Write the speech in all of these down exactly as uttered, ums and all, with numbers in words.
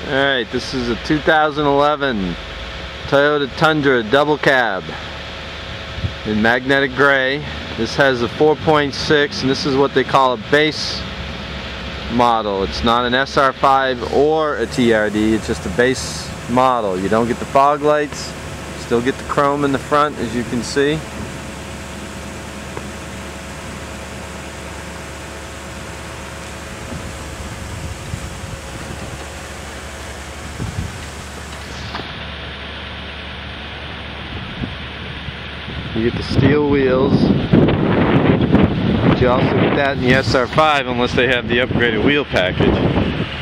Alright, this is a two thousand eleven Toyota Tundra double cab in magnetic gray. This has a four point six and this is what they call a base model. It's not an S R five or a T R D, it's just a base model. You don't get the fog lights, still get the chrome in the front as you can see. You get the steel wheels, but you also get that in the S R five unless they have the upgraded wheel package.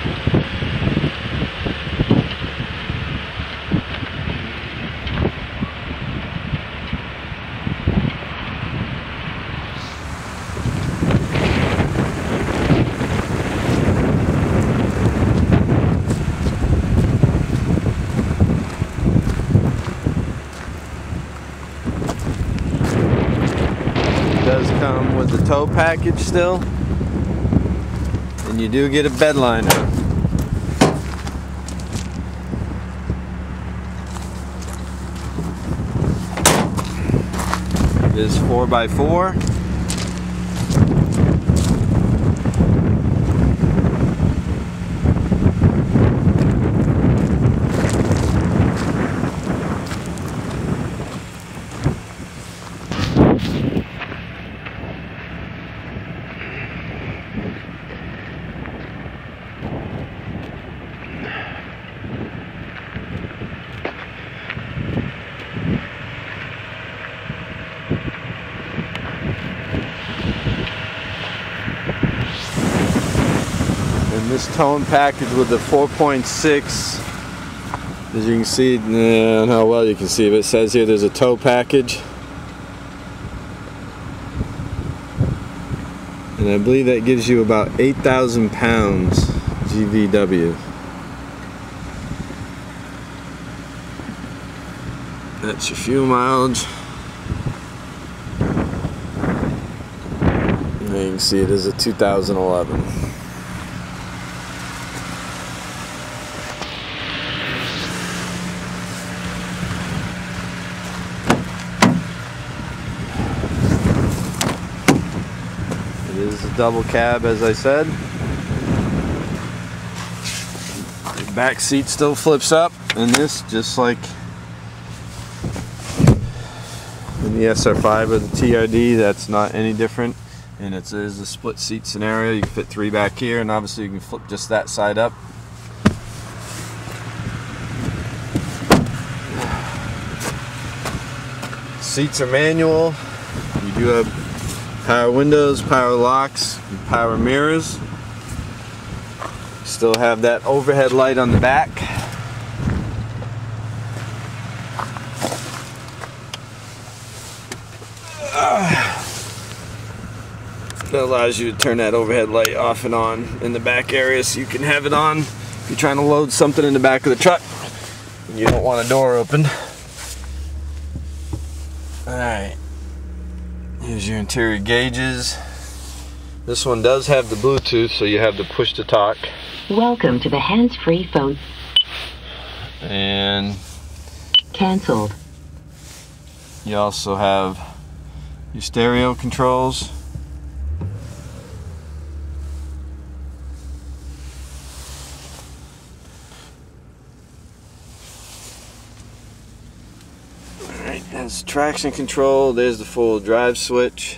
Does come with the tow package still, and you do get a bed liner. It is four by four. And this towing package with the four point six, as you can see, I don't know how well you can see, but it says here there's a tow package. And I believe that gives you about eight thousand pounds G V W. That's your fuel mileage. And you can see it is a two thousand eleven. It is a double cab, as I said. The back seat still flips up, and this, just like in the S R five or the T R D, that's not any different. And it is a split seat scenario. You can fit three back here, and obviously you can flip just that side up. Seats are manual. You do have power windows, power locks, and power mirrors. Still have that overhead light on the back. That allows you to turn that overhead light off and on in the back area, so you can have it on if you're trying to load something in the back of the truck and you don't want a door open. Alright. Here's your interior gauges. This one does have the Bluetooth, so you have the push to talk. Welcome to the hands-free phone. And Cancelled. You also have your stereo controls. Alright, that's traction control. There's the full drive switch.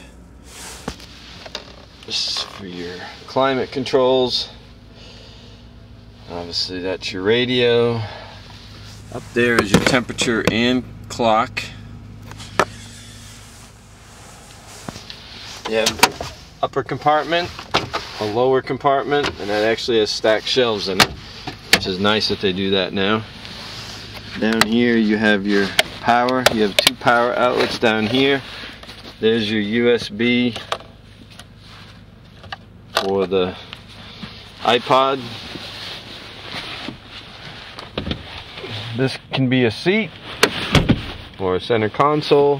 This is for your climate controls. Obviously that's your radio. Up there is your temperature and clock. You have upper compartment, a lower compartment, and that actually has stacked shelves in it, which is nice that they do that now. Down here you have your power. You have two power outlets down here. There's your U S B for the iPod. This can be a seat or a center console.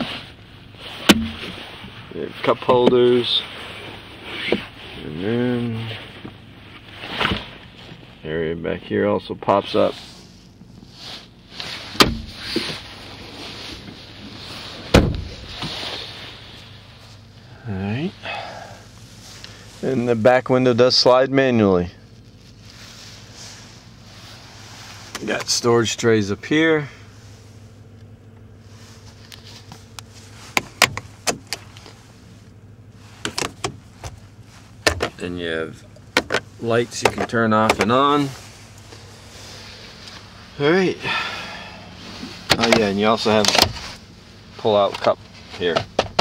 Your cup holders, and then area back here also pops up. Alright. And the back window does slide manually. Got storage trays up here. Then you have lights you can turn off and on. Alright. Oh yeah, and you also have pull out cup here.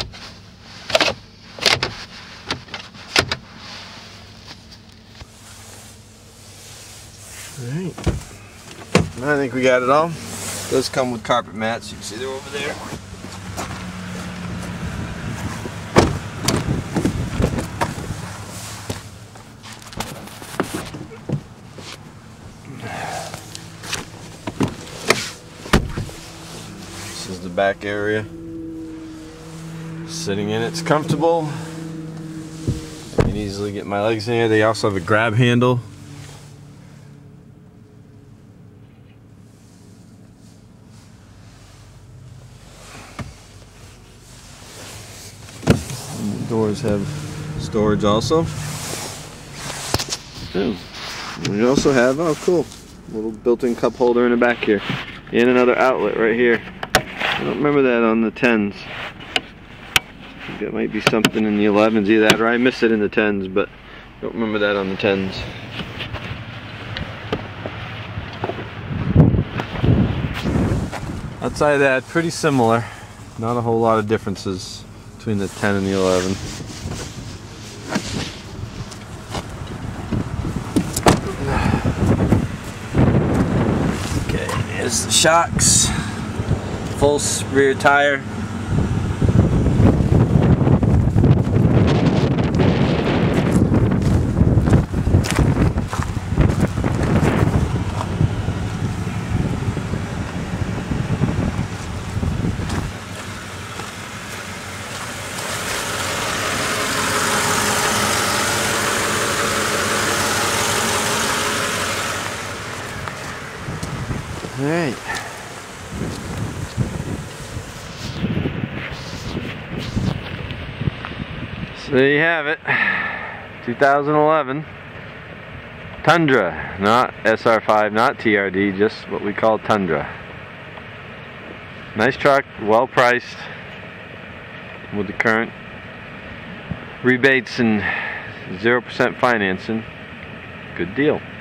Alright. I think we got it all. It does come with carpet mats. You can see they're over there. This is the back area. Sitting in it's comfortable. I can easily get my legs in here. They also have a grab handle. Doors have storage also. Ooh. We also have, oh cool, a little built-in cup holder in the back here. And another outlet right here. I don't remember that on the tens. I think that might be something in the elevens, either that or I missed it in the tens, but I don't remember that on the tens. Outside of that, pretty similar. Not a whole lot of differences between the ten and the eleven. Okay, here's the shocks. Full rear tire. Alright. So there you have it. two thousand eleven Tundra, not S R five, not T R D, just what we call Tundra. Nice truck, well priced with the current rebates and zero percent financing. Good deal.